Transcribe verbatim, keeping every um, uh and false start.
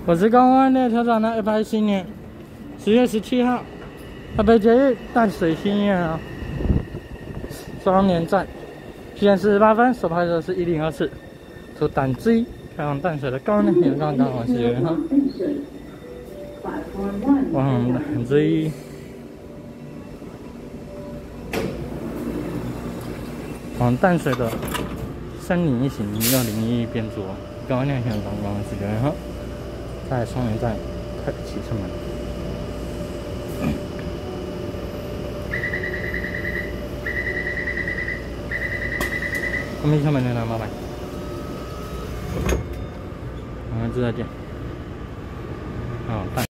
我是港湾列车站的一百新年，十月十七号，台北捷运淡水新苑啊，双连站，七点四十八分，首排的是一零二四，出淡水，开往淡水的港湾列车站，我是袁浩，往淡水。 往淡水的三零一行幺零一边左，港湾列车站往是袁浩，在双连站开启车门。关闭车门的呢，麻烦。我们之后见。